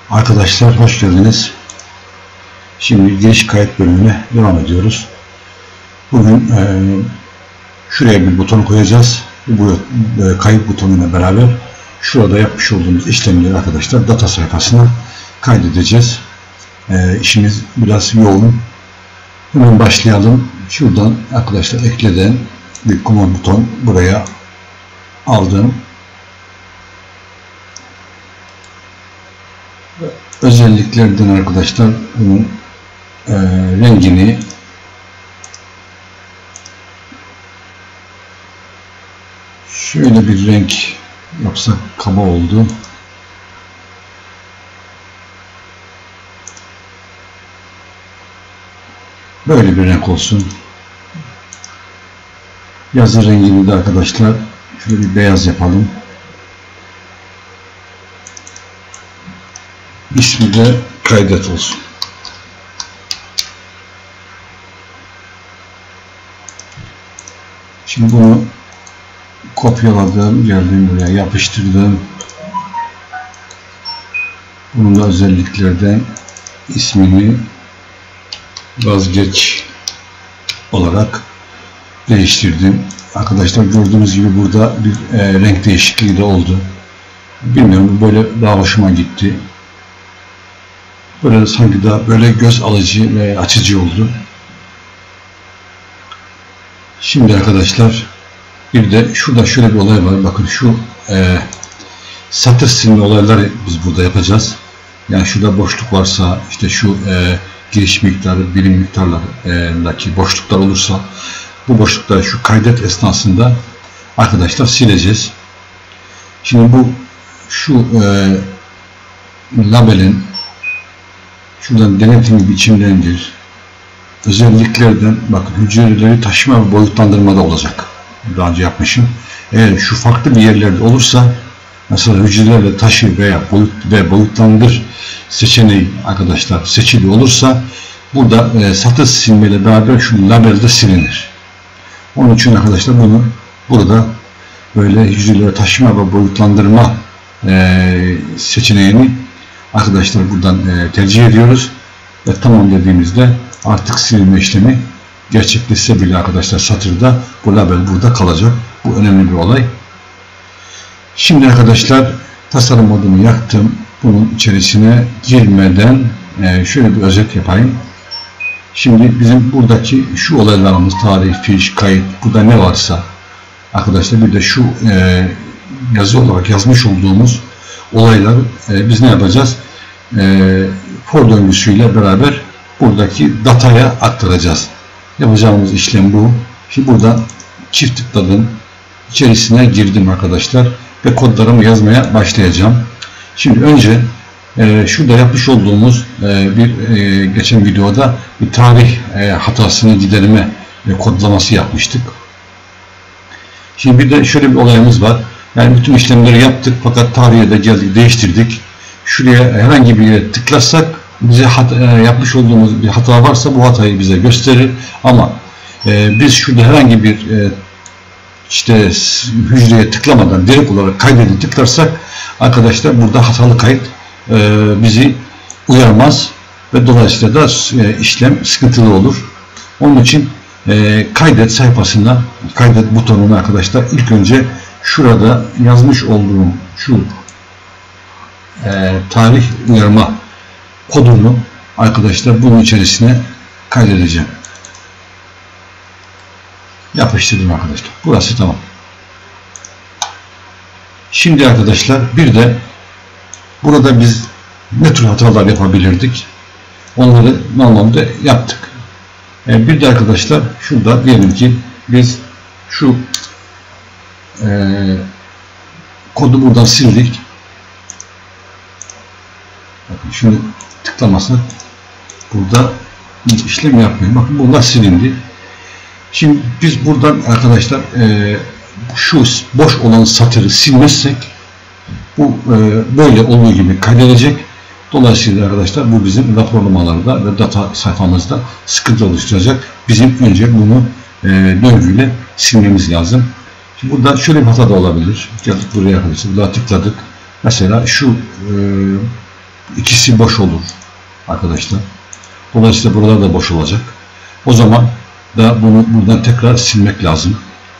Arkadaşlar hoş geldiniz. Şimdi giriş kayıt bölümüne devam ediyoruz. Bugün şuraya bir buton koyacağız. Bu kayıt butonuyla beraber şurada yapmış olduğumuz işlemleri arkadaşlar data sayfasına kaydedeceğiz. İşimiz biraz yoğun. Hemen başlayalım. Şuradan arkadaşlar ekleden bir command buton buraya aldım. Özelliklerden arkadaşlar bunun rengini şöyle bir renk yapsak kaba oldu. Böyle bir renk olsun. Yazı rengini de arkadaşlar şöyle bir beyaz yapalım. İsmi de kaydet olsun. Şimdi bunu kopyaladım, geldim buraya yapıştırdım. Bunun da özelliklerden ismini vazgeç olarak değiştirdim. Arkadaşlar gördüğünüz gibi burada bir renk değişikliği de oldu. Bilmiyorum, böyle daha hoşuma gitti. Böyle sanki daha böyle göz alıcı ve açıcı oldu. Şimdi arkadaşlar bir de şurada şöyle bir olay var. Bakın şu satır silme olayları biz burada yapacağız. Yani şurada boşluk varsa, işte şu giriş miktarı, birim miktarlarındaki boşluklar olursa bu boşlukları şu kaydet esnasında arkadaşlar sileceğiz. Şimdi bu şu labelin şuradan denetimi biçimlendir. Özelliklerden bakın hücreleri taşıma ve boyutlandırmada olacak. Daha önce yapmışım. Eğer şu farklı bir yerlerde olursa mesela hücrelerle taşı veya boyutlandır seçeneği arkadaşlar seçili olursa burada satır silmeyle beraber şu labelde silinir. Onun için arkadaşlar bunu burada böyle hücreleri taşıma ve boyutlandırma seçeneğini arkadaşlar buradan tercih ediyoruz ve tamam dediğimizde artık silme işlemi gerçekleşse bile arkadaşlar satırda bu label burada kalacak. Bu önemli bir olay. Şimdi arkadaşlar tasarım modunu yaktım. Bunun içerisine girmeden şöyle bir özet yapayım. Şimdi bizim buradaki şu olaylarımız tarih, fiş, kayıt, burada ne varsa arkadaşlar bir de şu yazı olarak yazmış olduğumuz olayları biz ne yapacağız? For döngüsüyle beraber buradaki dataya aktaracağız. Yapacağımız işlem bu. Şimdi buradan çift tıkladım. İçerisine girdim arkadaşlar ve kodlarımı yazmaya başlayacağım. Şimdi önce şurada yapmış olduğumuz geçen videoda bir tarih hatasını giderme kodlaması yapmıştık. Şimdi bir de şöyle bir olayımız var. Yani bütün işlemleri yaptık fakat tarihe de geldik, değiştirdik. Şuraya herhangi bir yere tıklarsak bize yapmış olduğumuz bir hata varsa bu hatayı bize gösterir. Ama biz şurada herhangi bir işte hücreye tıklamadan direkt olarak kaydedin tıklarsak arkadaşlar burada hatalı kayıt bizi uyarmaz ve dolayısıyla da işlem sıkıntılı olur. Onun için kaydet sayfasına, kaydet butonuna arkadaşlar ilk önce şurada yazmış olduğum şu tarih uyarma kodunu arkadaşlar bunun içerisine kaydedeceğim. Yapıştırdım arkadaşlar. Burası tamam. Şimdi arkadaşlar bir de burada biz ne tür hatalar yapabilirdik? Onları normalde yaptık. Bir de arkadaşlar şurada diyelim ki biz şu kodu buradan sildik. Bakın şunu tıklamasın. Burada bir işlem yapmıyor. Bakın bunlar silindi. Şimdi biz buradan arkadaşlar şu boş olan satırı silmezsek bu böyle olduğu gibi kaydedecek. Dolayısıyla arkadaşlar bu bizim raporlamalarda ve data sayfamızda sıkıntı oluşturacak. Bizim önce bunu döngüyle silmemiz lazım. Şimdi burada şöyle bir hata da olabilir. Geldik buraya arkadaşlar. Burada tıkladık. Mesela şu ikisi boş olur arkadaşlar. Dolayısıyla buralar da boş olacak. O zaman da bunu buradan tekrar silmek lazım.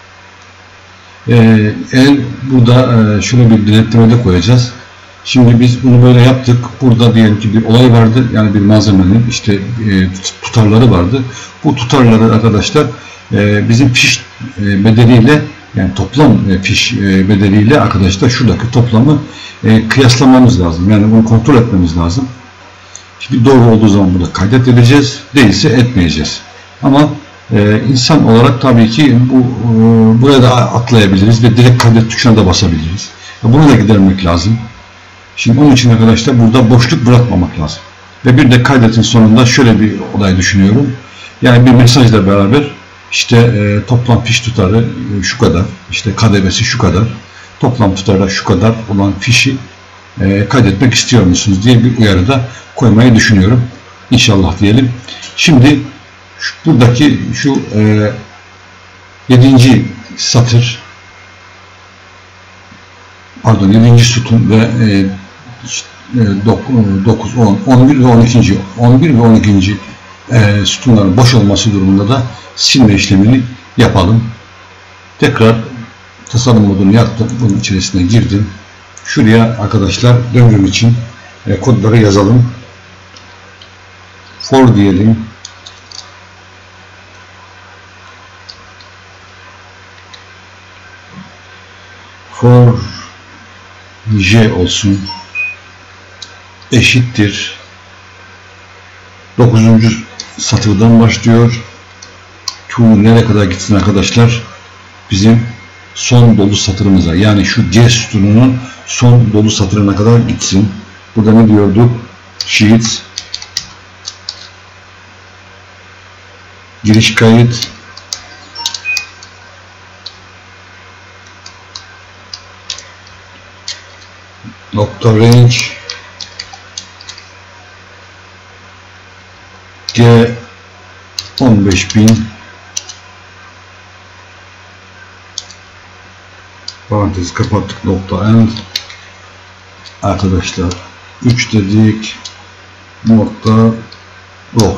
Eğer burada şöyle bir denetleme koyacağız. Şimdi biz bunu böyle yaptık. Burada diyelim ki bir olay vardı. Yani bir malzemenin işte tutarları vardı. Bu tutarları arkadaşlar bizim fiş bedeliyle, yani toplam fiş bedeliyle arkadaşlar şuradaki toplamı kıyaslamamız lazım. Yani bunu kontrol etmemiz lazım. Şimdi doğru olduğu zaman burada kaydedeceğiz. Değilse etmeyeceğiz. Ama insan olarak tabii ki buraya da atlayabiliriz ve direkt kaydet tuşuna da basabiliriz. Bunu da gidermek lazım. Şimdi onun için arkadaşlar burada boşluk bırakmamak lazım. Ve bir de kaydetin sonunda şöyle bir olay düşünüyorum. Yani bir mesajla beraber işte toplam fiş tutarı şu kadar, işte KDV'si şu kadar, toplam tutarı şu kadar olan fişi kaydetmek istiyor musunuz diye bir uyarı da koymayı düşünüyorum. İnşallah diyelim. Şimdi buradaki şu 7. satır, pardon 7. sütun ve 9, 10, 11 ve 12. 11 ve 12. sütunların boş olması durumunda da silme işlemini yapalım. Tekrar tasarım modunu yaptım. Bunun içerisine girdim. Şuraya arkadaşlar döngüm için kodları yazalım. For diyelim. For J olsun. Eşittir. 9. satırdan başlıyor. To nereye kadar gitsin arkadaşlar? Bizim son dolu satırımıza, yani şu G sütununun son dolu satırına kadar gitsin. Burada ne diyorduk? Sheet giriş kayıt nokta range G 15.000 parantez kapattık, nokta end arkadaşlar 3 dedik, nokta row.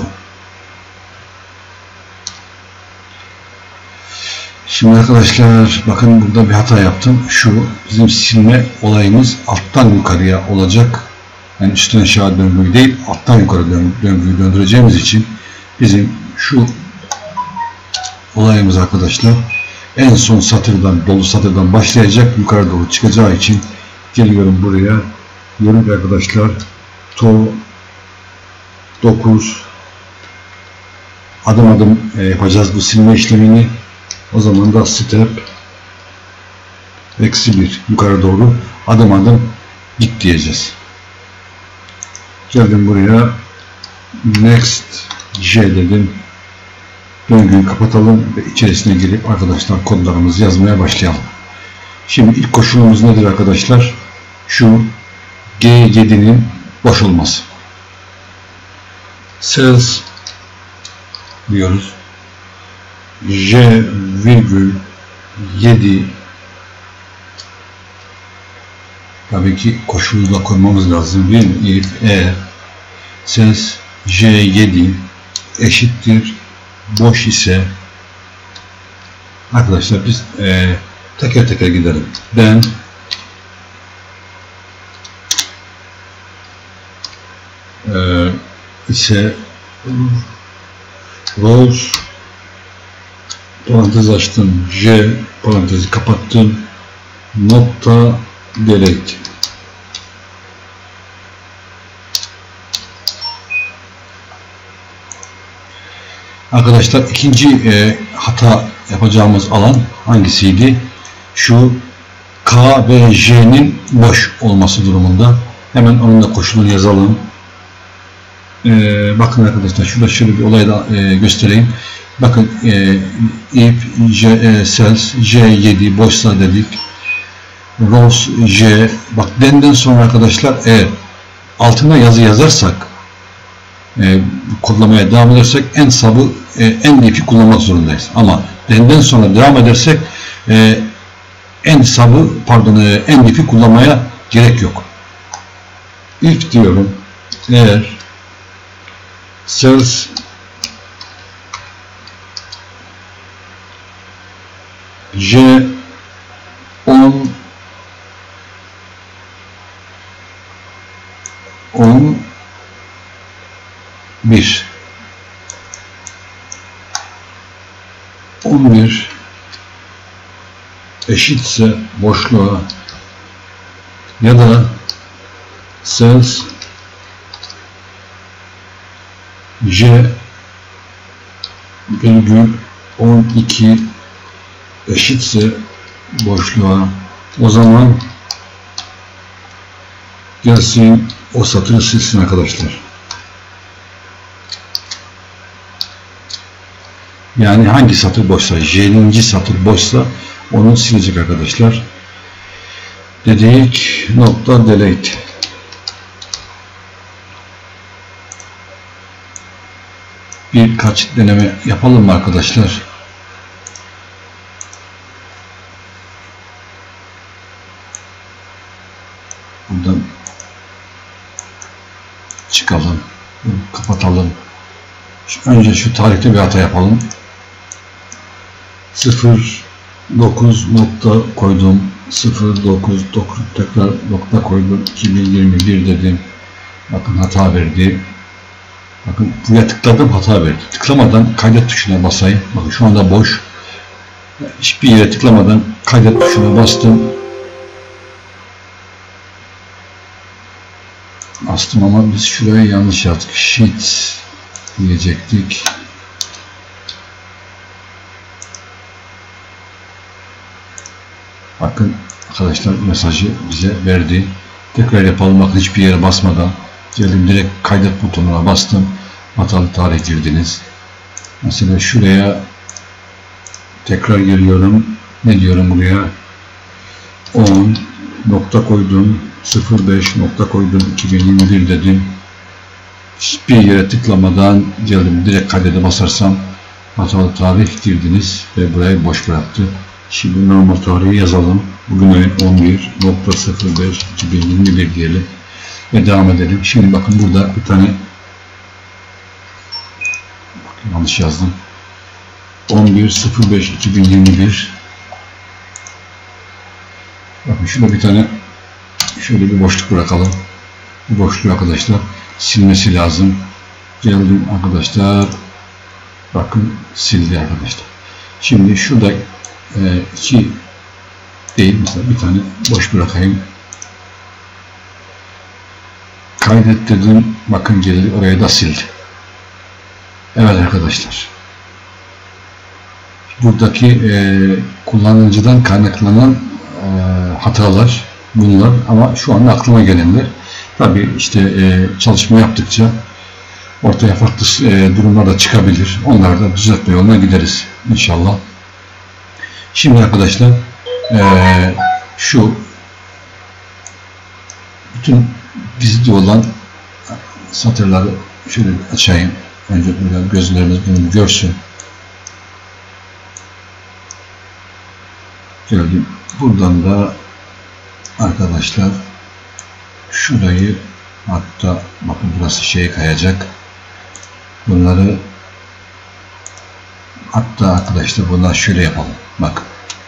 Şimdi arkadaşlar bakın burada bir hata yaptım. Şu bizim silme olayımız alttan yukarıya olacak. Yani üstten aşağı döngüyü değil, alttan yukarı döngüyü döndüreceğimiz için bizim şu olayımız arkadaşlar en son satırdan, dolu satırdan başlayacak, yukarı doğru çıkacağı için geliyorum buraya. Diyorum ki arkadaşlar to 9 adım adım yapacağız bu silme işlemini. O zaman da step -1 yukarı doğru adım adım git diyeceğiz. Geldim buraya, next J dedim, döngüyü kapatalım ve içerisine girip arkadaşlar kodlarımızı yazmaya başlayalım. Şimdi ilk koşulumuz nedir arkadaşlar? Şu G7'nin boş olması. Cells diyoruz. J,7 tabii ki koşuluyla koymamız lazım. If cells J7 eşittir boş ise arkadaşlar biz teker teker gidelim. Ben ise rows parantez açtım, J parantezi kapattım, nokta delete. Arkadaşlar ikinci hata yapacağımız alan hangisiydi? Şu K ve J'nin boş olması durumunda. Hemen onun da koşulunu yazalım. Bakın arkadaşlar şurada şöyle bir olay da göstereyim. Bakın if cells J7 boşsa dedik. Rows J, bak denden sonra arkadaşlar eğer altına yazı yazarsak, kodlamaya devam edersek en sabı en if'i kullanmak zorundayız. Ama denden sonra devam edersek en if'i kullanmaya gerek yok. If diyorum, Eğer cells J 11 eşitse boşluğa ya da cells J virgül 12 eşitse boşluğa, o zaman gelsin o satırı silsin arkadaşlar. Yani hangi satır boşsa, J'ninci satır boşsa onu silecek arkadaşlar. Dedik nokta delete. Birkaç deneme yapalım mı arkadaşlar? Buradan çıkalım, kapatalım. Önce şu tarihte bir hata yapalım. 09 nokta koydum, 09 tekrar nokta koydum, 2021 dedim. Bakın hata verdi. Bakın buraya tıkladım, hata verdi. Tıklamadan kaydet tuşuna basayım. Bakın şu anda boş. Hiçbir yere tıklamadan kaydet tuşuna bastım. Bastım ama biz şuraya yanlış yazdık. Sheet diyecektik. Bakın arkadaşlar mesajı bize verdi. Tekrar yapalım. Bakın hiçbir yere basmadan geldim, direkt kaydet butonuna bastım. Hatalı tarih girdiniz. Mesela şuraya tekrar giriyorum. Ne diyorum buraya? 10 nokta koydum. 05 nokta koydum. 2021 dedim. Hiçbir yere tıklamadan geldim. Direkt kaydede basarsam hatalı tarih girdiniz ve burayı boş bıraktı. Şimdi normal tarihi yazalım. Bugün 11.05.2021 diyelim ve devam edelim. Şimdi bakın burada bir tane yanlış yazdım. 11.05.2021. Bakın şurada bir tane şöyle bir boşluk bırakalım. Bu boşluğu arkadaşlar silmesi lazım. Geldim arkadaşlar. Bakın sildi arkadaşlar. Şimdi şurada iki değil, mesela bir tane boş bırakayım. Kaydet dedim. Bakın geldi, oraya da sildi. Evet arkadaşlar. Buradaki kullanıcıdan kaynaklanan hatalar bunlar, ama şu anda aklıma gelenler. Tabi işte çalışma yaptıkça ortaya farklı durumlar da çıkabilir. Onları da düzeltme yoluna gideriz inşallah. Şimdi arkadaşlar şu bütün gizli olan satırları şöyle açayım. Önce gözlerimiz bunu görsün. Geldim. Buradan da arkadaşlar şurayı, hatta bakın burası şeye kayacak. Bunları hatta arkadaşlar bunlar şöyle yapalım. Bak.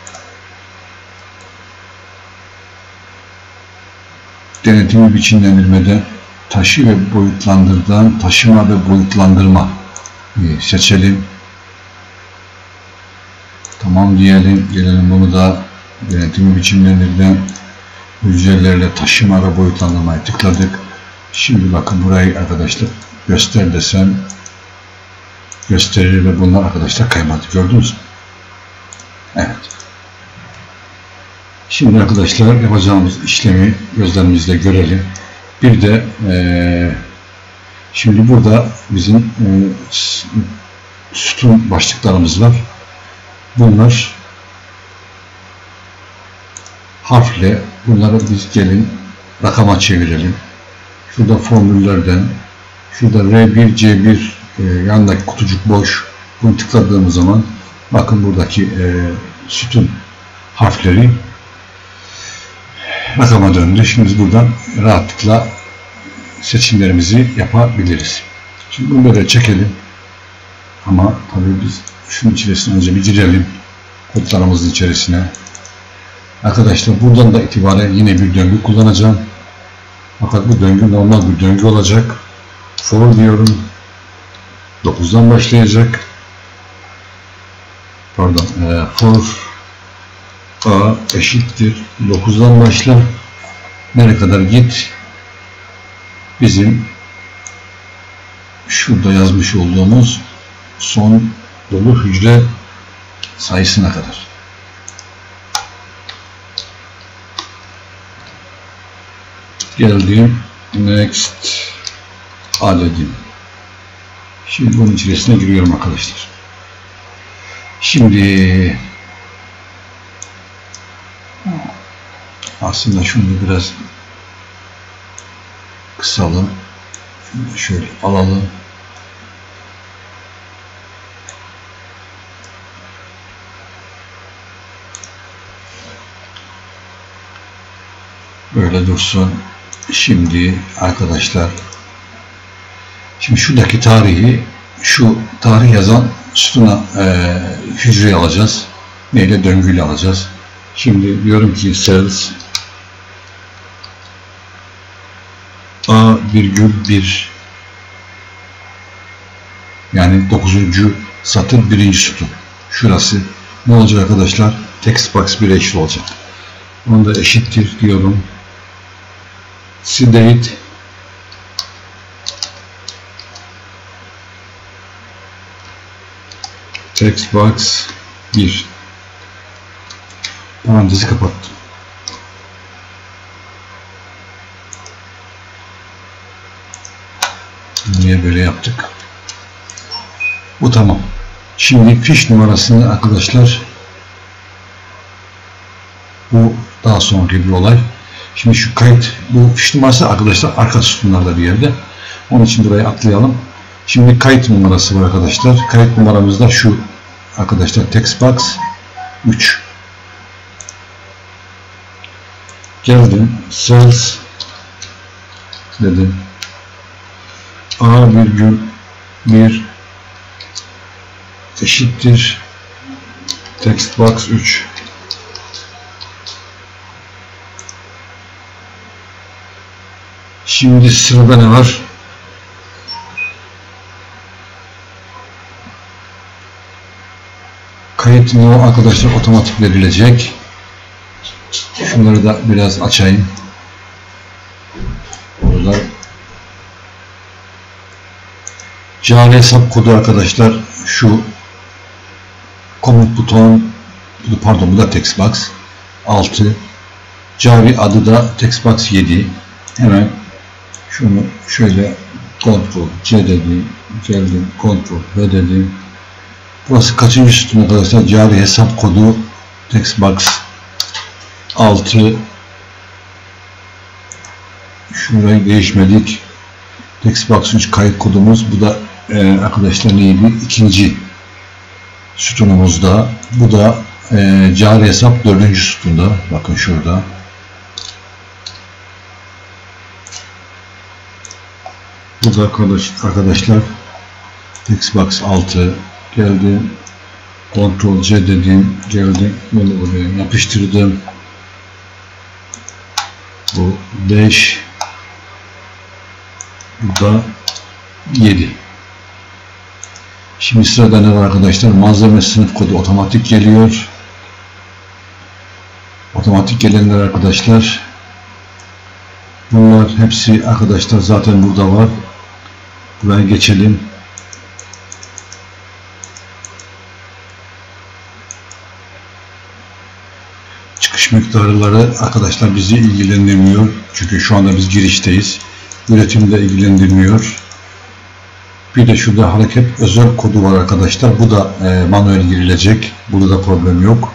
Denetimi biçimlendirmede taşı ve boyutlandırdan taşıma ve boyutlandırma seçelim. Tamam diyelim. Gelelim bunu da denetimi biçimlendirden hücrelerle taşıma ve boyutlandırmayı tıkladık. Şimdi bakın burayı arkadaşlar göster desem gösterir ve bunlar arkadaşlar kaymadı. Gördünüz mü? Evet. Şimdi arkadaşlar yapacağımız işlemi gözlerimizle görelim. Bir de şimdi burada bizim sütun başlıklarımız var. Bunlar harfle, bunları biz gelin rakama çevirelim. Şurada formüllerden, şurada R1, C1 yanındaki kutucuk boş. Bunu tıkladığımız zaman bakın buradaki sütun harfleri rakama döndü. Şimdi buradan rahatlıkla seçimlerimizi yapabiliriz. Şimdi bunu böyle çekelim. Ama tabii biz şunun içerisine önce bir girelim. Kodlarımızın içerisine. Arkadaşlar buradan da itibaren yine bir döngü kullanacağım. Fakat bu döngü normal bir döngü olacak. For diyorum. 9'dan başlayacak. Pardon. For A eşittir 9'dan başla. Nereye kadar git? Bizim şurada yazmış olduğumuz son dolu hücre sayısına kadar. Geldim. Next. Halledeyim. Şimdi bunun içerisine giriyorum arkadaşlar. Şimdi aslında şunu biraz kısalım. Şunu şöyle alalım. Böyle dursun. Şimdi arkadaşlar, şimdi şuradaki tarihi, şu tarih yazan sütuna hücreyi alacağız. Neyle? Döngüyle alacağız. Şimdi diyorum ki cells A,1 yani 9. satır 1. sütun. Şurası ne olacak arkadaşlar? Text box 1'e eşit olacak. Onu da eşittir diyorum. Date text box 1 parantezi kapattım. Niye böyle yaptık? Bu tamam. Şimdi fiş numarasını arkadaşlar, bu daha sonraki bir olay. Şimdi şu kayıt, bu fiş numarası arkadaşlar arka sütunlarda bir yerde. Onun için buraya atlayalım. Şimdi kayıt numarası var arkadaşlar. Kayıt numaramız da şu arkadaşlar, text box 3. Geldim. Cells dedim. A,1 eşittir text box 3. Şimdi sırada ne var? Kayıt no arkadaşlar otomatik verilecek. Şunları da biraz açayım. Burada cari hesap kodu arkadaşlar, şu komut buton, pardon bu da text box 6, cari adı da text box 7. Hemen şunu şöyle Ctrl C dedim, geldim Ctrl V dedim. Burası kaçıncı sütun arkadaşlar? Cari hesap kodu text box 6. Şurayı değişmedik. Text box 3 kayıt kodumuz. Bu da arkadaşlar neydi? İkinci sütunumuzda. Bu da cari hesap 4. sütunda. Bakın şurada. Bu da arkadaşlar text box 6. Geldim. Ctrl C dedim. Geldim. Bunu buraya yapıştırdım. Bu 5. Bu da 7. Şimdi sırada ne var arkadaşlar? Malzeme sınıf kodu otomatik geliyor. Otomatik gelenler arkadaşlar, bunlar hepsi arkadaşlar zaten burada var. Buraya geçelim. Çıkış miktarları arkadaşlar bizi ilgilendirmiyor. Çünkü şu anda biz girişteyiz. Üretimde ilgilendirmiyor. Bir de şurada hareket özel kodu var arkadaşlar. Bu da manuel girilecek. Burada da problem yok.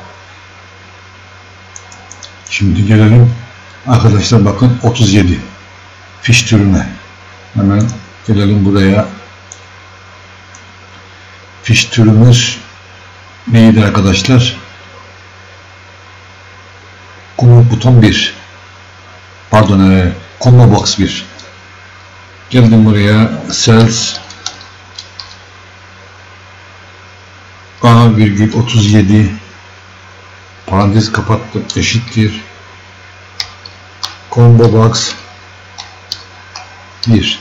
Şimdi gelelim. Arkadaşlar bakın 37. Fiş türüne. Hemen gelelim buraya. Fiş türümüz neydi arkadaşlar? Komut buton 1. Pardon, combo box 1. Geldim buraya, cells A,37 parantez kapattım, eşittir combo box 1.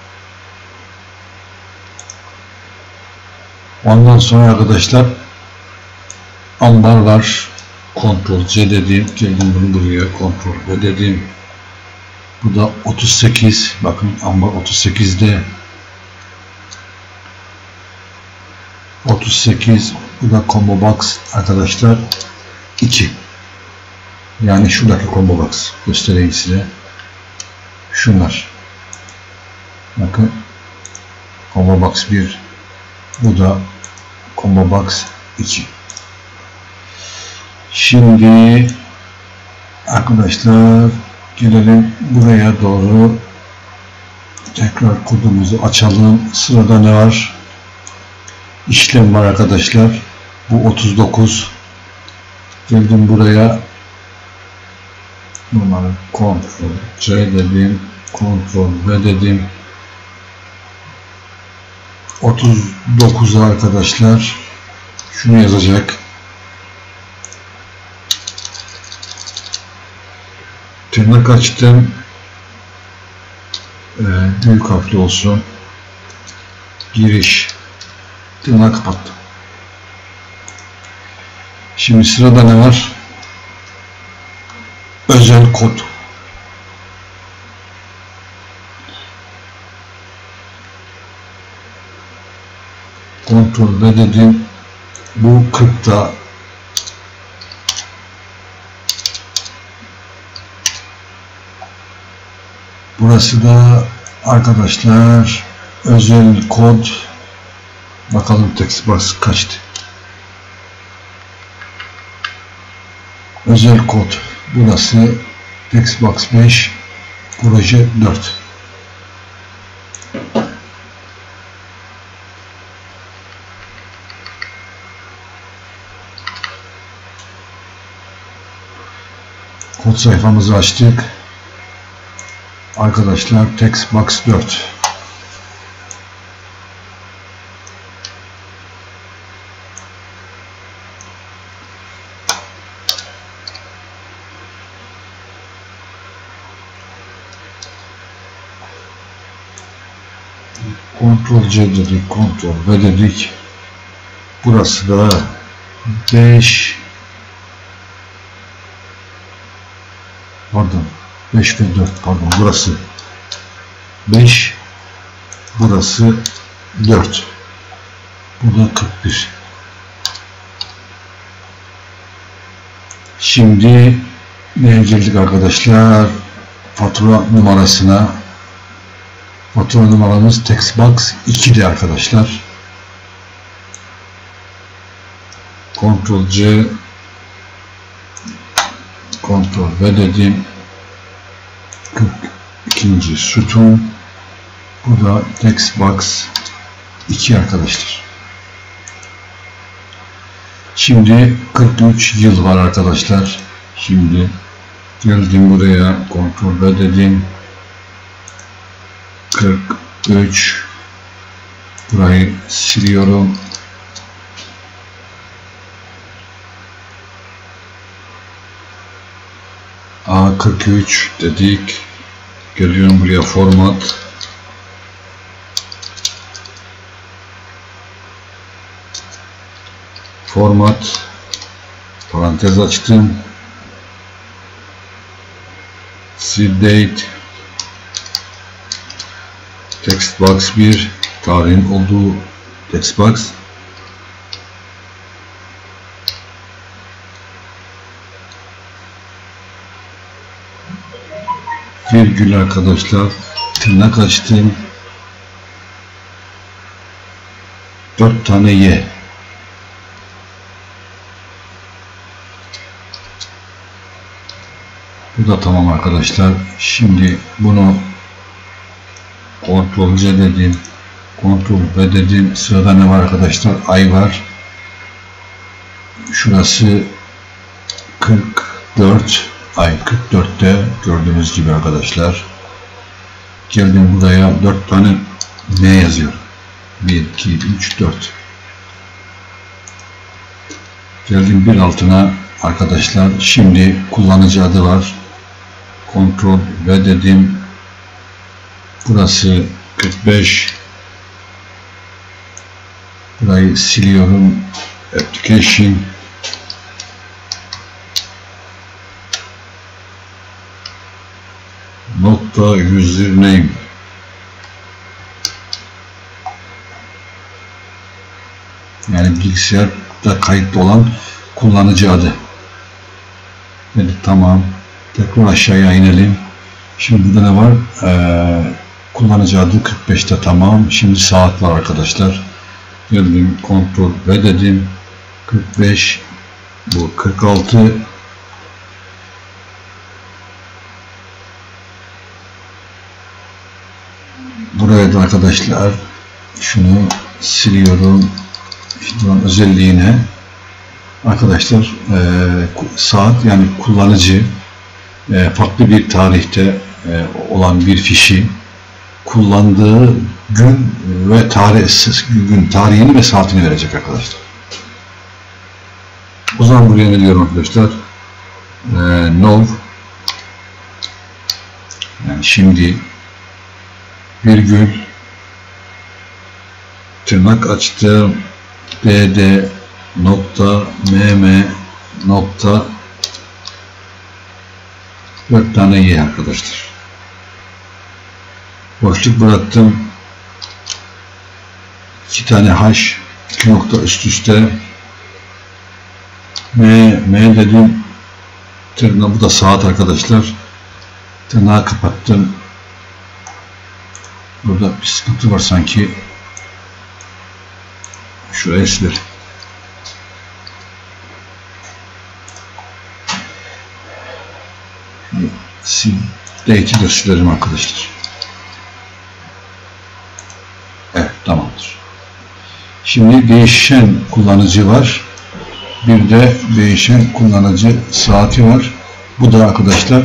Ondan sonra arkadaşlar ambar var. Ctrl C dedim. Geldim bunu buraya. Ctrl V dedim. Bu da 38. Bakın ambar 38'de. 38. Bu da combo box arkadaşlar 2. Yani şuradaki combo box. Göstereyim size. Şunlar. Bakın. Combo box 1. Bu da combo box 2. Şimdi arkadaşlar gelelim buraya doğru. Tekrar kodumuzu açalım. Sırada ne var? İşlem var arkadaşlar. Bu 39. Geldim buraya. Numara Ctrl C dedim. Ctrl V dedim. 39'a arkadaşlar şunu yazacak. Tırnak açtım. Büyük harfli olsun. Giriş. Tırnak kapattım. Şimdi sırada ne var? Özel kod. Ctrl V dedim. Bu 40'ta. Burası da arkadaşlar özel kod. Bakalım text box kaçtı. Özel kod. Burası text box 5. Proje 4. Kod sayfamızı açtık. Arkadaşlar text box 4. Ctrl C dedik, Ctrl V dedik. Burası da 5. Pardon. 5 ve 4 pardon. Burası 5. Burası 4. Bu da 41. Şimdi neye geldik arkadaşlar? Fatura numarasına. Fatura numaramız text box 2'di arkadaşlar. Ctrl C Ctrl V dedim. 42. sütun. Bu da text box 2 arkadaşlar. Şimdi 43 yıl var arkadaşlar. Şimdi geldim buraya, Ctrl V dedim. 43. Burayı siliyorum. A43 dedik. Geliyorum buraya, format. Format. Parantez açtım. Sil date. Text box 1. Tarihin olduğu text box. Virgül arkadaşlar. Tırnak açtım. 4 tane Y. Bu da tamam arkadaşlar. Şimdi bunu Ctrl C dedim. Ctrl V dedim. Sırada ne var arkadaşlar? Ay var. Şurası 44. Ay 44'te gördüğünüz gibi arkadaşlar. Geldim buraya 4 tane M yazıyor. 1, 2, 3, 4. Geldim bir altına arkadaşlar. Şimdi kullanıcı adı var. Ctrl V dedim. Burası 45. Burayı siliyorum. Application. Nokta username. Yani bilgisayarda kayıtlı olan kullanıcı adı. Evet, tamam. Tekrar aşağıya inelim. Şimdi burada ne var? Kullanıcı adı 45'te tamam. Şimdi saat var arkadaşlar. Geldim Ctrl V dedim. 45. Bu 46. Buraya da arkadaşlar şunu siliyorum. Buranın özelliğine arkadaşlar saat yani kullanıcı farklı bir tarihte olan bir fişi kullandığı gün ve gün tarihini ve saatini verecek arkadaşlar. O zaman buraya ne diyorum arkadaşlar? Now yani şimdi virgül tırnak açtım dd nokta mm nokta 4 tane y arkadaşlar. Boşluk bıraktım. 2 tane h 2 nokta üst üste m dedim. Tırnağı bu da saat arkadaşlar. Tırnağı kapattım. Burada bir sıkıntı var sanki. Şuraya silelim. Date'i de silerim arkadaşlar. Evet, tamamdır. Şimdi değişen kullanıcı var. Bir de değişen kullanıcı saati var. Bu da arkadaşlar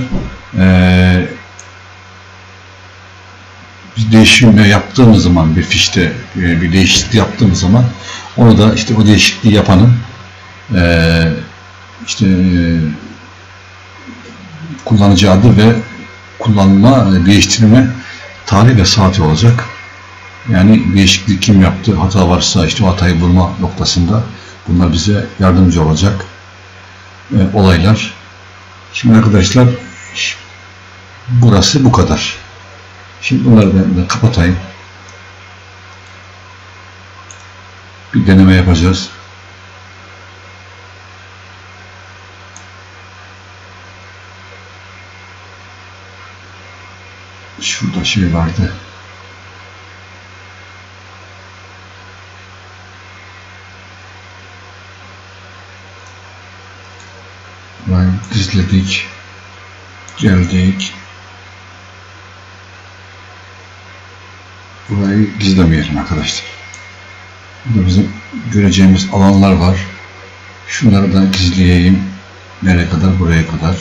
bir değişim yaptığımız zaman bir fişte bir değişiklik yaptığımız zaman onu da işte o değişikliği yapanın kullanıcı adı ve kullanma, değiştirme tarih ve saati olacak. Yani değişikliği kim yaptı, hata varsa işte o hatayı bulma noktasında bunlar bize yardımcı olacak olaylar. Şimdi arkadaşlar burası bu kadar. Şimdi bunları ben kapatayım. Bir deneme yapacağız. Şurada şey vardı. Burayı gizledik. Geldik. Burayı gizlemeyelim arkadaşlar. Burada bizim göreceğimiz alanlar var. Şunları da gizleyeyim. Nereye kadar? Buraya kadar.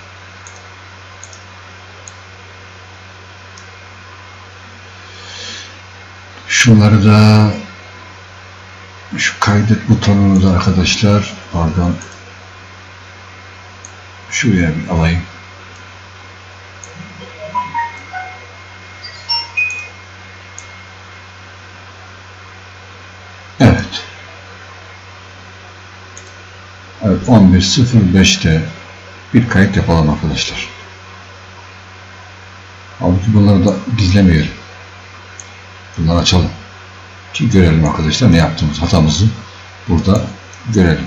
Şunları da şu kaydet butonunu da arkadaşlar pardon şuraya bir alayım. Evet. Evet, 11.05'te bir kayıt yapalım arkadaşlar. Halbuki bunları da gizlemeyelim. Bunları açalım. Ki görelim arkadaşlar ne yaptığımız hatamızı burada görelim.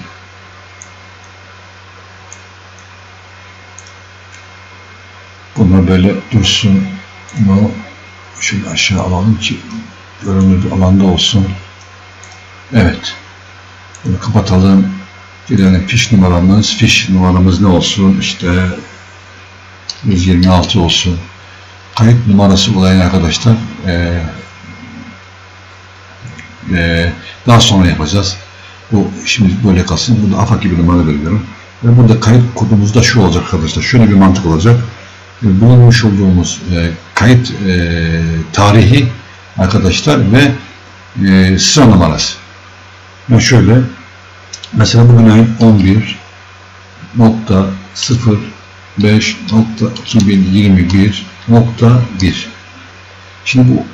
Bunlar böyle dursun. Bunu şöyle aşağı alalım ki görünür bir alanda olsun. Evet. Bunu kapatalım. Yani fiş numaramız ne olsun? İşte 126 olsun. Kayıt numarası olayını arkadaşlar daha sonra yapacağız. Bu şimdi böyle kalsın. Burada AFAK gibi numara veriyorum. Ve burada kayıt kodumuz da şu olacak arkadaşlar. Şöyle bir mantık olacak. Bulunmuş olduğumuz kayıt tarihi arkadaşlar ve sıra numarası. Ben şöyle mesela bugün ayın 11.05.2021.1. Şimdi bu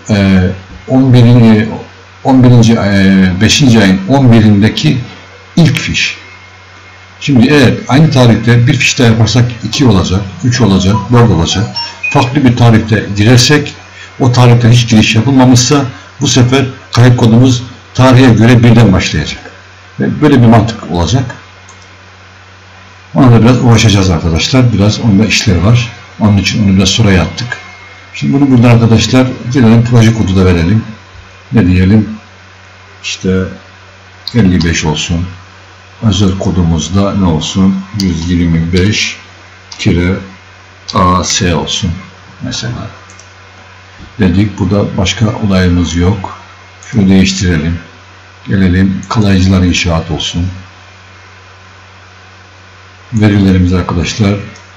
5. ayın 11'indeki ilk fiş. Şimdi eğer aynı tarihte bir fiş daha yaparsak 2 olacak, 3 olacak, 4 olacak. Farklı bir tarihte girersek, o tarihte hiç giriş yapılmamışsa bu sefer kayıt kodumuz tarihe göre birden başlayacak. Ve böyle bir mantık olacak. Ona da biraz uğraşacağız arkadaşlar. Biraz onda işler var. Onun için onu biraz sonra yaptık. Şimdi bunu burada arkadaşlar gelelim proje kodu da verelim. Ne diyelim? İşte 55 olsun. Özel kodumuzda ne olsun? 125-AS olsun. Mesela. Dedik. Burada başka olayımız yok. Şunu değiştirelim. Gelelim. Kalaycılar inşaat olsun. Verilerimiz arkadaşlar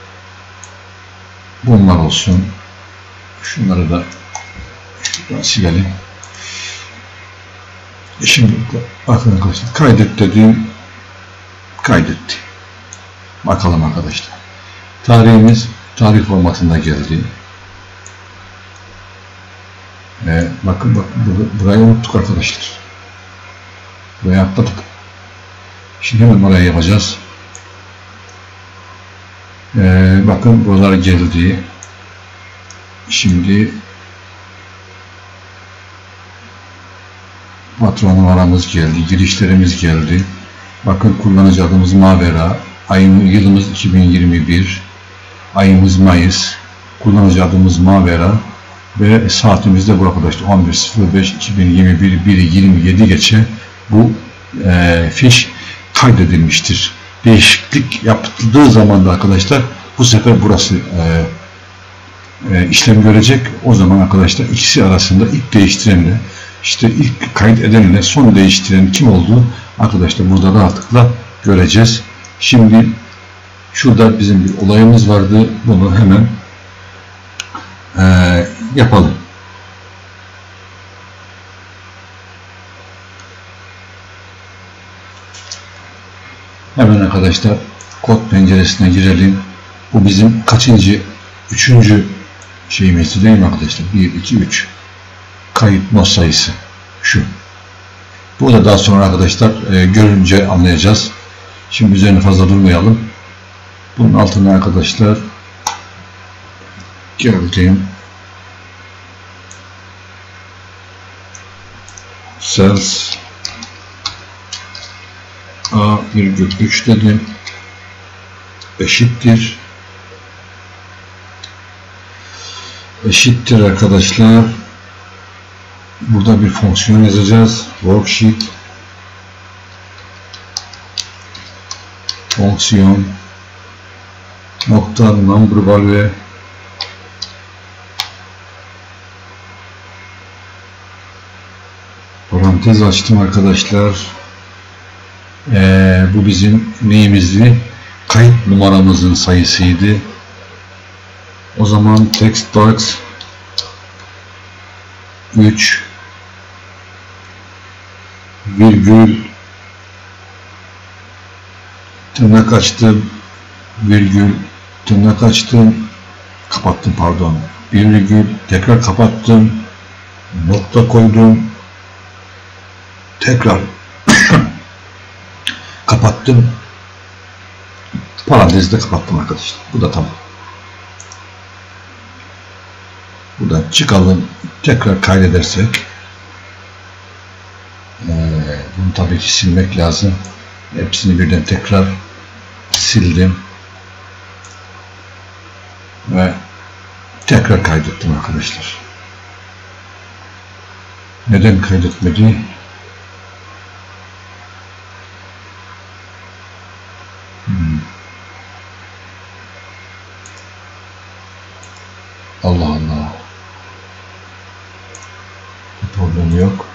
bunlar olsun. Şunları da şuradan silelim. Şimdi bakın arkadaşlar, kaydet dediğim kaydetti. Bakalım arkadaşlar. Tarihimiz tarih formatında geldi. Bakın burayı unuttuk arkadaşlar. Burayı atladık. Şimdi hemen oraya yapacağız. Bakın buralar geldi. Şimdi patron numaramız geldi. Girişlerimiz geldi. Bakın kullanıcı adımız Mavera. Yılımız 2021. Ayımız Mayıs. Kullanıcı adımız Mavera. Ve saatimiz de bu arkadaşlar 11.05.2021 1.27 geçe bu fiş kaydedilmiştir. Değişiklik yapıldığı zaman da arkadaşlar bu sefer burası işlem görecek. O zaman arkadaşlar ikisi arasında ilk değiştirenle işte ilk kayıt edenle son değiştiren kim olduğu arkadaşlar burada rahatlıkla göreceğiz. Şimdi şurada bizim bir olayımız vardı. Bunu hemen yapalım. Hemen arkadaşlar kod penceresine girelim. Bu bizim kaçıncı? 3. şeyimizdi değil mi arkadaşlar? 1, 2, 3. Kayıt not sayısı. Şu. Bu da daha sonra arkadaşlar görünce anlayacağız. Şimdi üzerine fazla durmayalım. Bunun altına arkadaşlar geldim. Cells A,3 dedim. Eşittir. Eşittir arkadaşlar. Burada bir fonksiyon yazacağız. Worksheet fonksiyon nokta number value parantez açtım arkadaşlar. Bu bizim neyimizdi? Kayıt numaramızın sayısıydı. O zaman text box 3 virgül tırnak açtım, virgül tırnak açtım, kapattım pardon, bir virgül tekrar kapattım, nokta koydum, tekrar kapattım, parantezi de kapattım arkadaşlar. Bu da tamam. Buradan çıkalım, tekrar kaydedersek bunu tabii ki silmek lazım. Hepsini birden tekrar sildim ve tekrar kaydettim arkadaşlar. Neden kaydetmedi? Allah Allah. Bir problem yok.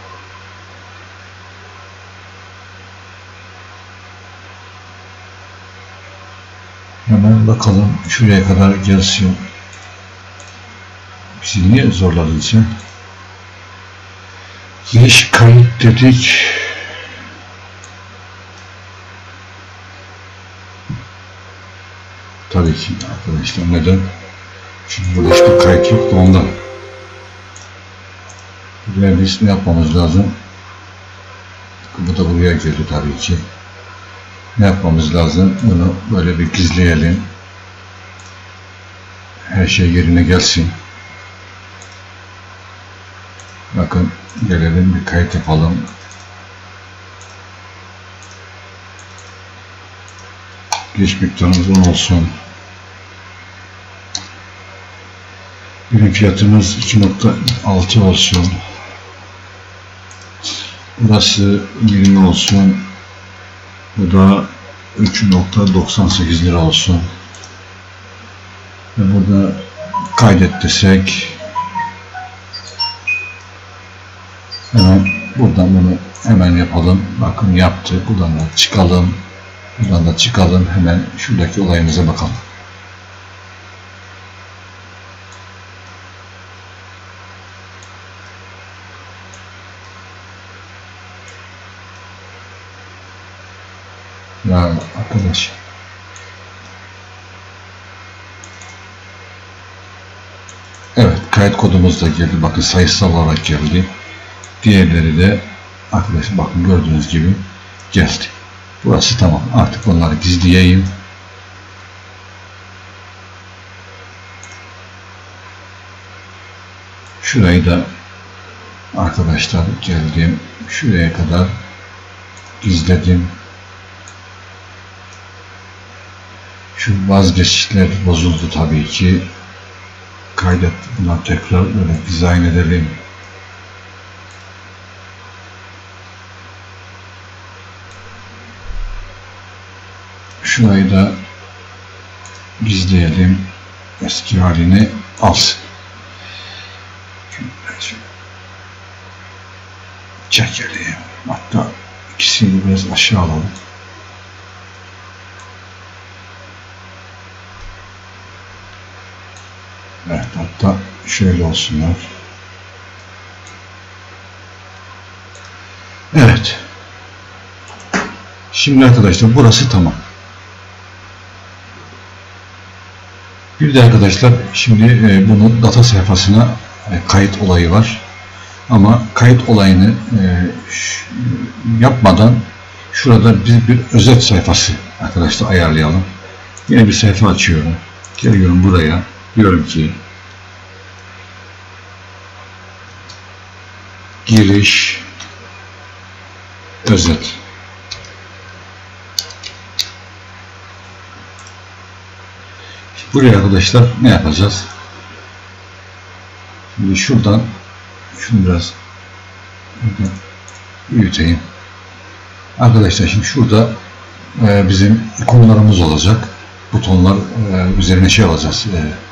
Hemen bakalım şuraya kadar gelsin. Bizi niye zorladın sen? Giriş kayıt dedik. Tabii ki arkadaşlar, neden? Çünkü burada hiçbir kayıt yok da ondan. Buraya biz ne yapmamız lazım? Bu da buraya girdi tabii ki. Ne yapmamız lazım? Bunu böyle bir gizleyelim. Her şey yerine gelsin. Bakın, gelelim bir kayıt yapalım. Giriş miktarımız 10 olsun. Birim fiyatımız 2.6 olsun. Burası 20 olsun. Bu da 3.98 lira olsun. Ve burada kaydet desek, hemen buradan bunu hemen yapalım. Bakın yaptı. Buradan da çıkalım. Buradan da çıkalım. Hemen şuradaki olayımıza bakalım. Ya arkadaş. Evet, kayıt kodumuz da geldi. Bakın sayısal olarak geldi. Diğerleri de arkadaşlar bakın gördüğünüz gibi geldi. Burası tamam. Artık bunları gizleyeyim. Şurayı da arkadaşlar geldim. Şuraya kadar gizledim. Şu vazgeçişler bozuldu tabii ki. Kaydet. Bunları tekrar böyle dizayn edelim. Şurayı da gizleyelim. Eski halini alsın. Çekelim. Hatta ikisini biraz aşağı alalım. Evet, hatta şöyle olsunlar. Evet. Şimdi arkadaşlar burası tamam. Bir de arkadaşlar şimdi bunun data sayfasına kayıt olayı var. Ama kayıt olayını yapmadan şurada bir özet sayfası arkadaşlar ayarlayalım. Yine bir sayfa açıyorum. Geliyorum buraya. Diyorum ki giriş özet. Buraya arkadaşlar ne yapacağız? Şimdi şuradan şunu biraz büyüteyim. Arkadaşlar şimdi şurada bizim ikonlarımız olacak. Butonlar üzerine şey alacağız.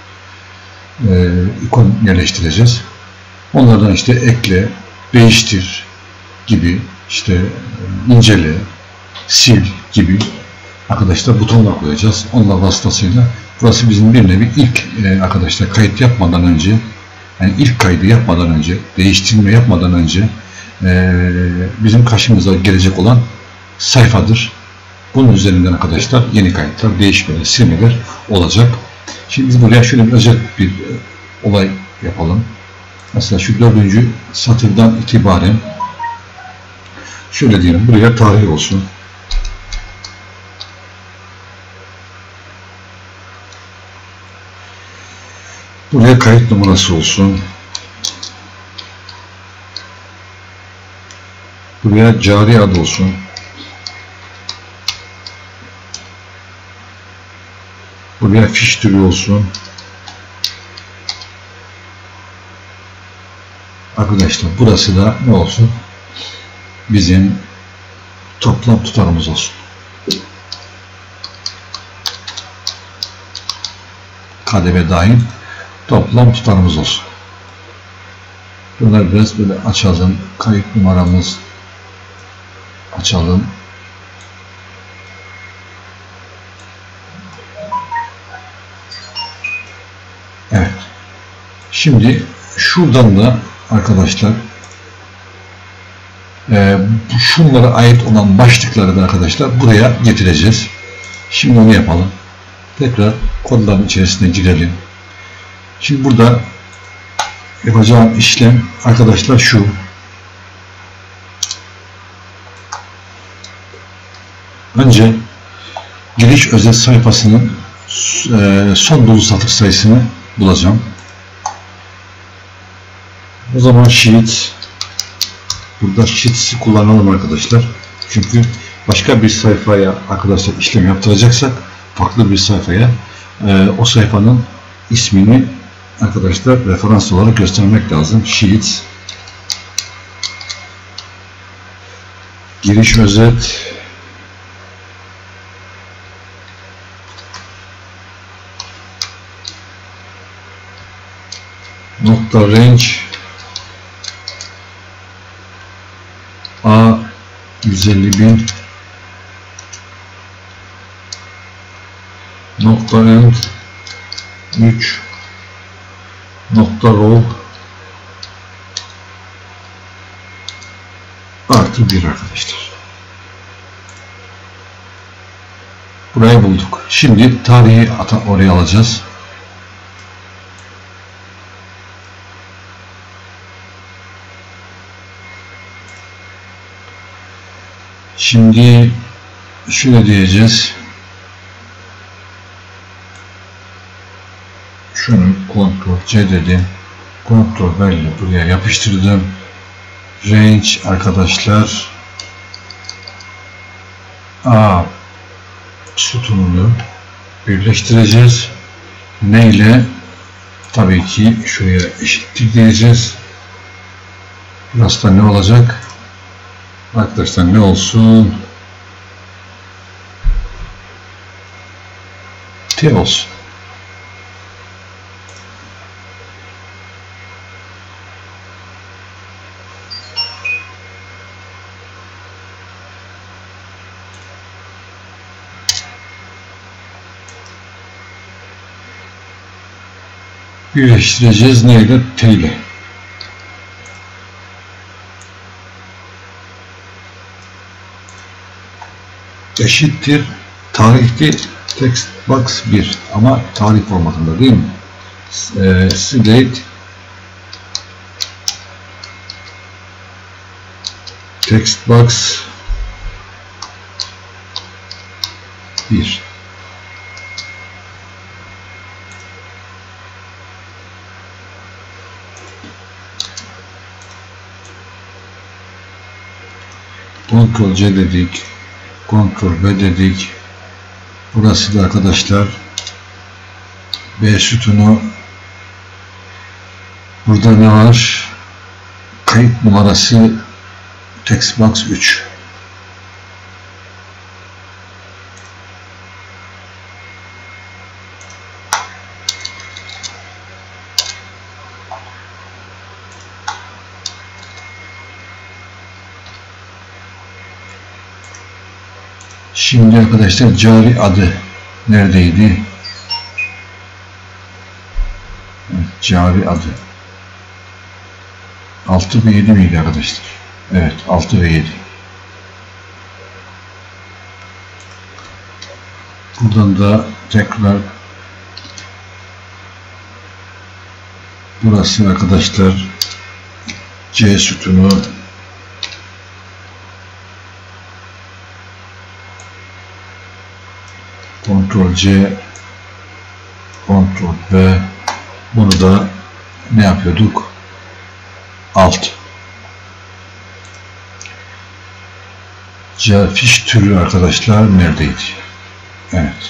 İkon yerleştireceğiz. Onlardan işte ekle, değiştir gibi, işte incele, sil gibi arkadaşlar butonlar koyacağız. Onlar vasıtasıyla burası bizim bir nevi ilk arkadaşlar kayıt yapmadan önce, yani ilk kaydı yapmadan önce, değiştirme yapmadan önce bizim karşımıza gelecek olan sayfadır. Bunun üzerinden arkadaşlar yeni kayıtlar, değişmeler, silmeler olacak. Şimdi biz buraya şöyle bir özel bir olay yapalım. Mesela şu 4. satırdan itibaren şöyle diyelim, buraya tarih olsun. Buraya kayıt numarası olsun. Buraya cari adı olsun. Buraya fiş türü olsun. Arkadaşlar burası da ne olsun? Bizim toplam tutarımız olsun. KDV dahil toplam tutarımız olsun. Bunları biraz böyle açalım. Kayıt numaramız açalım. Evet. Şimdi şuradan da arkadaşlar şunlara ait olan başlıkları da arkadaşlar buraya getireceğiz. Şimdi onu yapalım. Tekrar kodların içerisine girelim. Şimdi burada yapacağım işlem arkadaşlar şu. Önce giriş özet sayfasının son dolu satır sayısını bulacağım. O zaman sheet, burada sheets'i kullanalım arkadaşlar. Çünkü başka bir sayfaya arkadaşlar işlem yaptıracaksak farklı bir sayfaya o sayfanın ismini arkadaşlar referans olarak göstermek lazım. Sheets giriş özet nokta range A 150.000 nokta end 3 nokta row artı 1 arkadaşlar. Burayı bulduk. Şimdi tarihi oraya alacağız. Şimdi şöyle diyeceğiz. Şunu Ctrl C dedim. Ctrl belli buraya yapıştırdım. Range arkadaşlar A sütununu birleştireceğiz. Ne ile? Tabii ki şuraya eşitlik diyeceğiz. Burası da ne olacak? Arkadaşlar ne olsun? T olsun. Birleştireceğiz neyle? T ile. Eşittir tarihte text box 1 ama tarih formatında değil mi? Select text box 1 Ctrl C dedik. Ctrl B dedik. Burası da arkadaşlar B sütunu. Burada ne var? Kayıt numarası textbox 3. Şimdi arkadaşlar cari adı neredeydi? Evet, cari adı 6 ve 7 miydi arkadaşlar? Evet, 6 ve 7. Buradan da tekrar burası arkadaşlar C sütunu Ctrl C, Ctrl V, bunu da ne yapıyorduk? Alt. C fiş türü arkadaşlar neredeydi? Evet.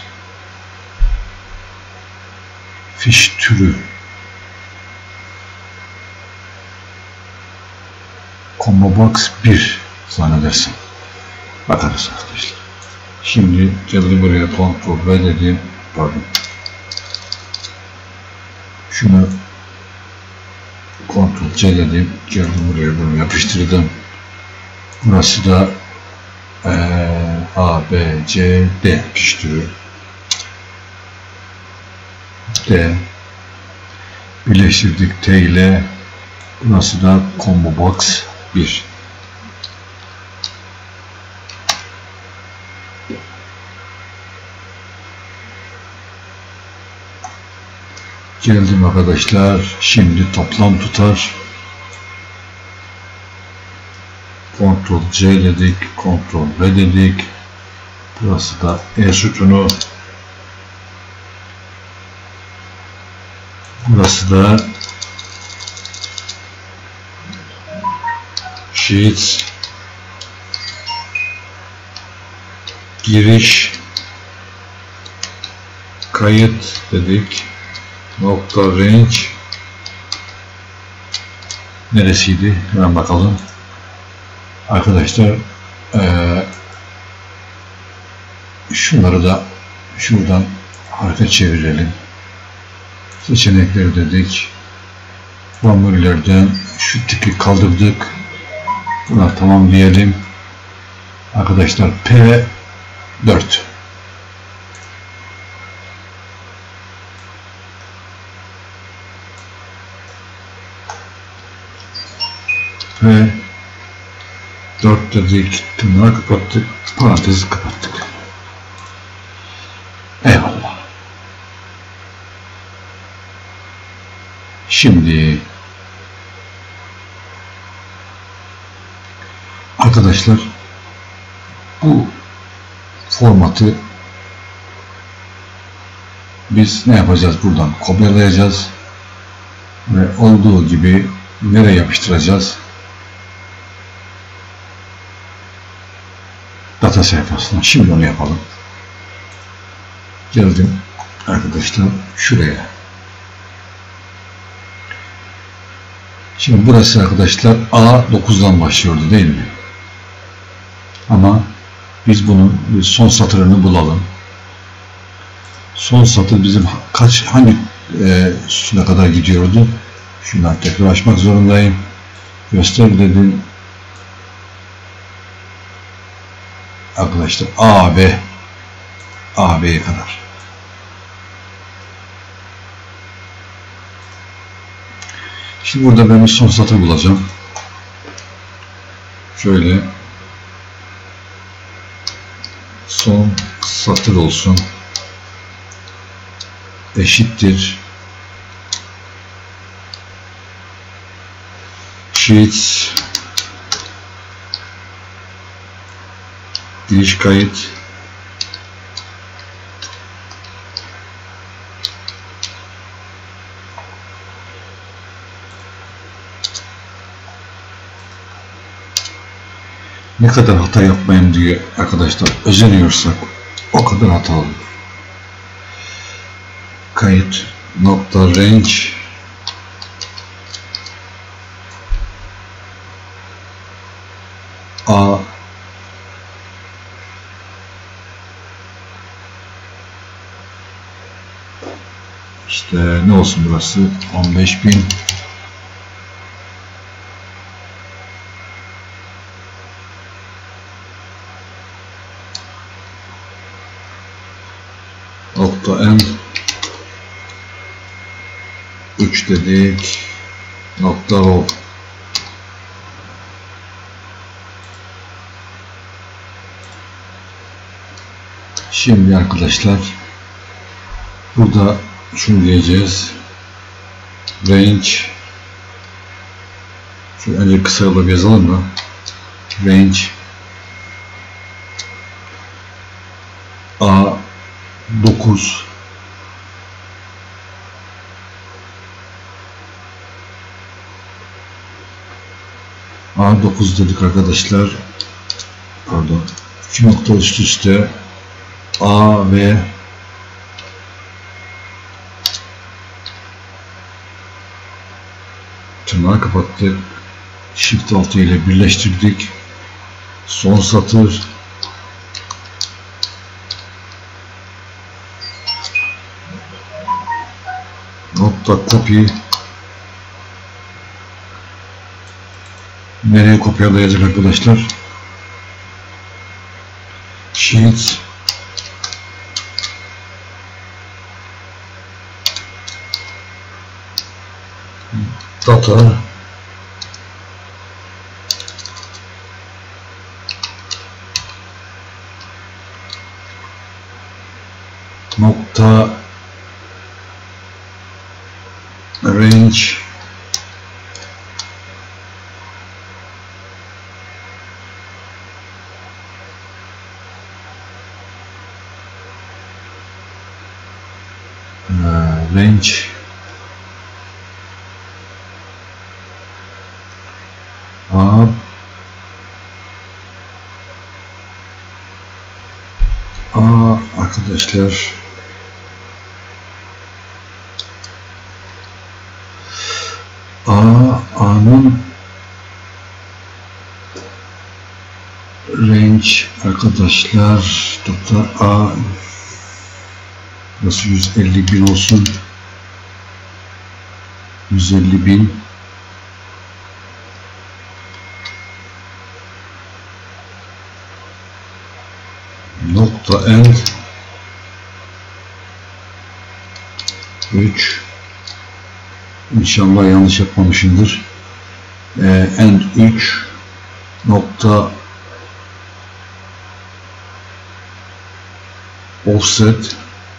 Fiş türü. Combo box 1 zannedersem. Bakarız arkadaşlar. Şimdi geldim buraya Ctrl V dedim. Pardon. Şunu Ctrl C dedim. Geldim buraya bunu yapıştırdım. Burası da A, B, C, D piştiriyor. D. birleştirdik T ile. Burası da combo box 1. Geldim arkadaşlar. Şimdi toplam tutar. Ctrl C dedik. Ctrl V dedik. Burası da E sütunu. Burası da Sheets. Giriş. Kayıt dedik. Nokta range. Neresiydi? Hemen bakalım. Arkadaşlar şunları da şuradan harita çevirelim. Seçenekleri dedik. Formüllerden şu tiki kaldırdık. Buna tamam diyelim. Arkadaşlar P4. Ve 4 dedik, tırnağı kapattık, parantezi kapattık. Eyvallah. Şimdi arkadaşlar bu formatı biz ne yapacağız? Buradan kopyalayacağız ve olduğu gibi nereye yapıştıracağız? Data sayfasına. Şimdi onu yapalım. Geldim arkadaşlar şuraya. Şimdi burası arkadaşlar A9'dan başlıyordu değil mi? Ama biz bunun son satırını bulalım. Son satır bizim hangi sütuna kadar gidiyordu? Şunları tekrar açmak zorundayım. Göster dedim. Arkadaşlar AB'ye kadar. Şimdi burada ben bir son satır bulacağım. Şöyle son satır olsun. Eşittir. Sheets giriş kayıt ne kadar hata yapmayayım diye arkadaşlar özeniyorsak o kadar hata olur. Kayıt nokta range A işte ne olsun burası 15.000 nokta M 3 dedik nokta O. Şimdi arkadaşlar burada şunu diyeceğiz. Range şöyle önce kısa yolla yazalım mı? Range A9 A9 dedik arkadaşlar. Pardon. 2 nokta üst üste A ve tırnağı kapattık. Shift 6 ile birleştirdik. Son satır. Nokta copy. Nereye kopyalayacak arkadaşlar? Sheets data nokta range range arkadaşlar A'nın range arkadaşlar nokta A burası 150.000 olsun, 150.000 nokta end 3 İnşallah yanlış yapmamışımdır. End 3 nokta offset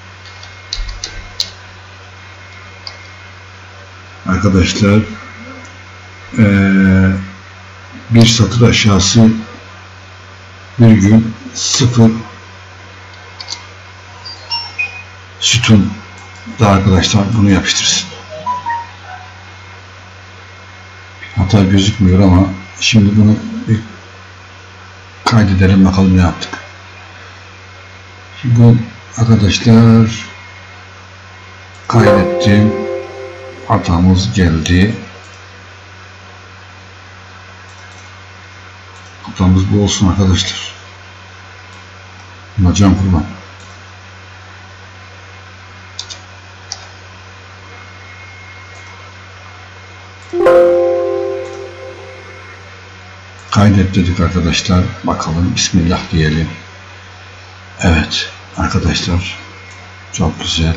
arkadaşlar bir satır aşağısı virgül 0 sütun da arkadaşlar bunu yapıştırsın. Hata gözükmüyor ama şimdi bunu bir kaydedelim bakalım ne yaptık. Şimdi bu arkadaşlar kaydettim. Hatamız geldi. Hatamız bu olsun arkadaşlar. Hocam kurban. Kaydet dedik arkadaşlar. Bakalım Bismillah diyelim. Evet arkadaşlar. Çok güzel.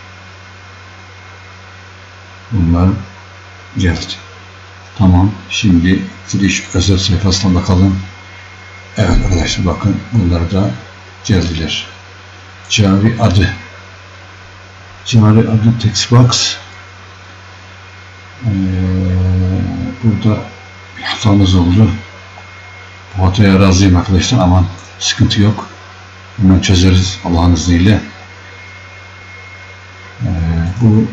Bunlar geldi. Tamam. Şimdi giriş özel sayfasına bakalım. Evet arkadaşlar bakın. Bunlar da geldiler. Cari adı. Cari adı textbox. Burada bir hatamız oldu. Bu hataya razıyım arkadaşlar. Aman sıkıntı yok. Hemen çözeriz Allah'ın izniyle. Bu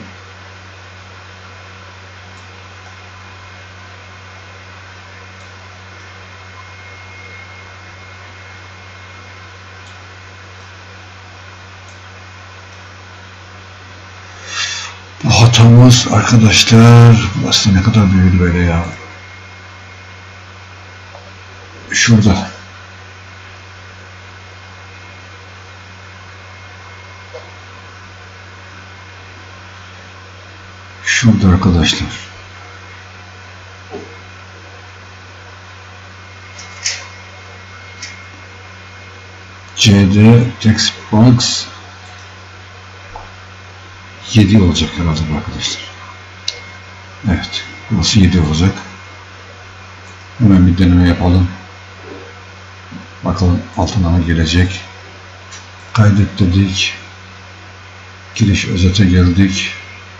hatamız arkadaşlar aslında ne kadar büyüdü böyle ya. Şurada. Şurada arkadaşlar. CD text box 7 olacak herhalde arkadaşlar. Evet. Burası 7 olacak. Hemen bir deneme yapalım. Bakalım altına mı gelecek. Kaydet dedik. Giriş özete geldik.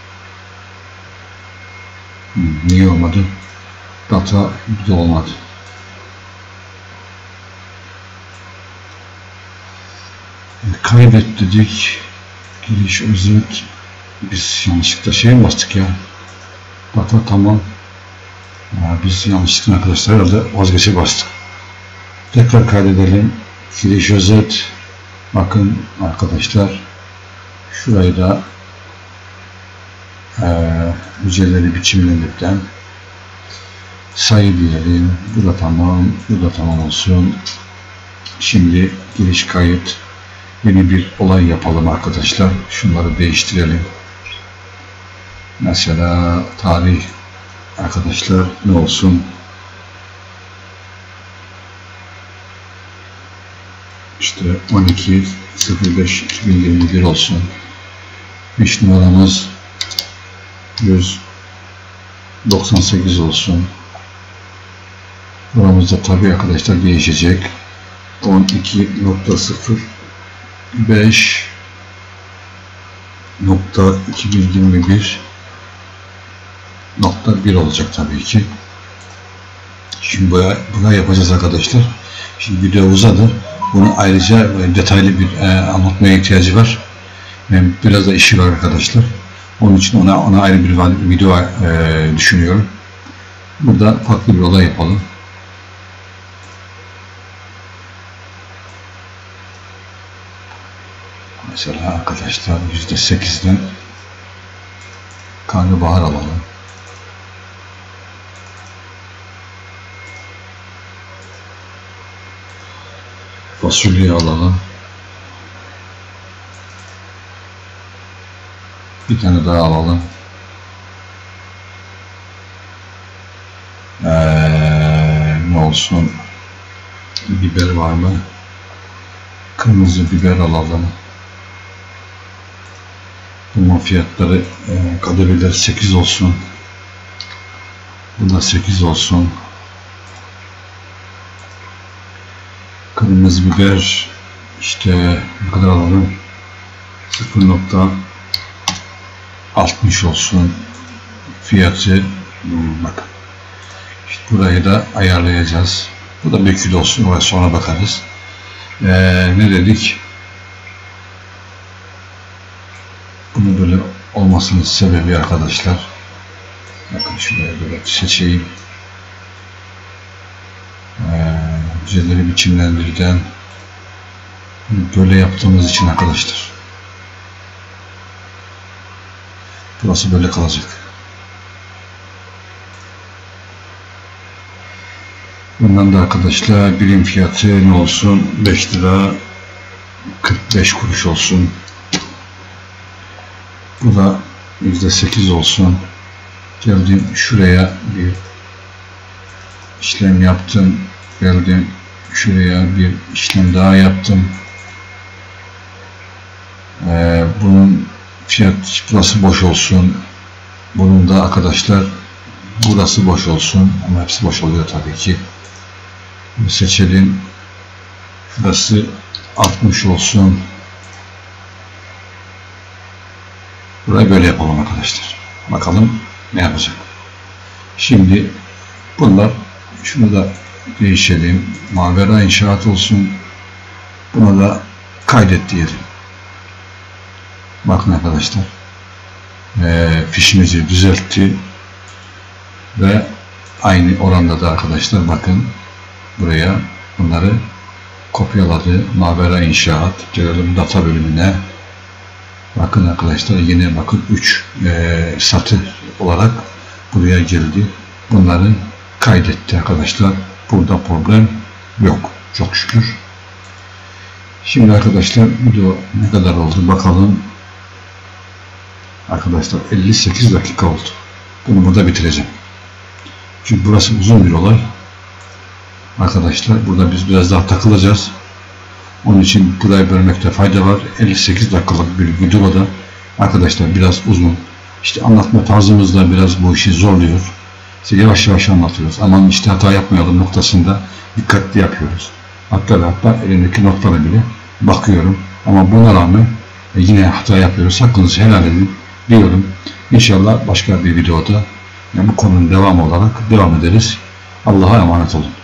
Niye olmadı? Data da olmadı. Kaydet dedik. Giriş özet. Biz yanlışlıkla şeye bastık ya. Data tamam. Biz yanlışlıkla arkadaşlar herhalde vazgeçe bastık. Tekrar kaydedelim. Giriş özet. Bakın arkadaşlar. Şurayı da hücreleri biçimlendirden sayı diyelim. Bu da tamam. Bu da tamam olsun. Şimdi giriş kayıt. Yeni bir olay yapalım arkadaşlar. Şunları değiştirelim. Mesela tarih arkadaşlar ne olsun? İşte 12.05.2021 olsun. Fiş numaramız 100 98 olsun. Buramızda tabi arkadaşlar değişecek. 12.05.2021.1 olacak tabii ki. Şimdi buna yapacağız arkadaşlar. Şimdi video uzadı. Bunu ayrıca detaylı bir anlatmaya ihtiyacı var. Biraz da işi var arkadaşlar. Onun için ona ayrı bir video düşünüyorum. Burada farklı bir olay yapalım. Mesela arkadaşlar %8'den karnabahar alalım. Fasulye alalım. Bir tane daha alalım. Ne olsun? Biber var mı? Kırmızı biber alalım. Bunun fiyatları kademeler 8 olsun. Bunda 8 olsun. Kırmızı biber işte ne kadar alalım? 0.60 olsun. Fiyatı bakın. İşte burayı da ayarlayacağız. Bu da 1 kilo olsun. Oraya sonra bakarız. Ne dedik? Bunun böyle olmasının sebebi arkadaşlar. Bakın şuraya böyle seçeyim. Hücreleri biçimlendirden böyle yaptığımız için arkadaşlar. Burası böyle kalacak. Bundan da arkadaşlar birim fiyatı ne olsun? 5 lira 45 kuruş olsun. Bu da %8 olsun. Geldim şuraya bir işlem yaptım. Geldim şuraya bir işlem daha yaptım. Bunun fiyat burası boş olsun. Bunun da arkadaşlar burası boş olsun. Ama hepsi boş oluyor tabii ki. Bunu seçelim. Şurası 60 olsun. Burayı böyle yapalım arkadaşlar. Bakalım ne yapacak. Şimdi bunlar şunu da değişelim. Mavera inşaat olsun. Buna da kaydet diyelim. Bakın arkadaşlar. Fişimizi düzeltti. Ve aynı oranda da arkadaşlar bakın buraya bunları kopyaladı. Mavera inşaat. Gelelim data bölümüne. Bakın arkadaşlar yine bakın 3 satır olarak buraya geldi. Bunları kaydetti arkadaşlar. Burada problem yok. Çok şükür. Şimdi arkadaşlar video ne kadar oldu bakalım. Arkadaşlar 58 dakika oldu. Bunu burada bitireceğim. Çünkü burası uzun bir olay. Arkadaşlar burada biz biraz daha takılacağız. Onun için burayı bölmekte fayda var. 58 dakikalık bir videoda arkadaşlar biraz uzun. İşte anlatma tarzımızda biraz bu işi zorluyor. İşte yavaş yavaş anlatıyoruz. Aman işte hata yapmayalım noktasında dikkatli yapıyoruz. Hatta elimdeki notlara bile bakıyorum. Ama buna rağmen yine hata yapıyoruz. Hakkınızı helal edin diyorum. İnşallah başka bir videoda bu konunun devamı olarak devam ederiz. Allah'a emanet olun.